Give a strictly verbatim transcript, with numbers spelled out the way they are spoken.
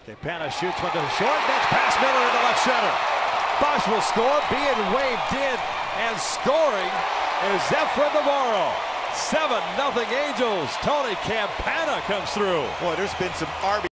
Campana shoots one to the short. That's past Miller into left center. Boesch will score. Being waved in and scoring is Efren Navarro. seven nothing Angels. Tony Campana comes through. Boy, there's been some R B